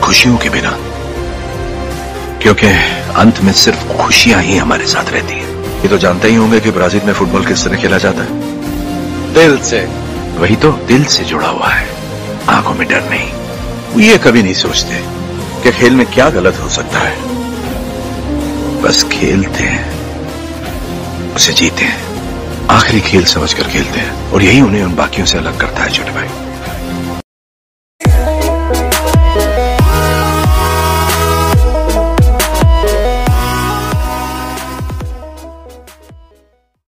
खुशियों के बिना, क्योंकि अंत में सिर्फ खुशियां ही हमारे साथ रहती हैं। ये तो जानते ही होंगे कि ब्राजील में फुटबॉल किस तरह खेला जाता है, दिल से। वही तो, दिल से जुड़ा हुआ है, आंखों में डर नहीं। वो ये कभी नहीं सोचते कि खेल में क्या गलत हो सकता है, बस खेलते हैं, उसे जीते हैं, आखिरी खेल समझकर खेलते हैं, और यही उन्हें उन बाकियों से अलग करता है छोटे भाई।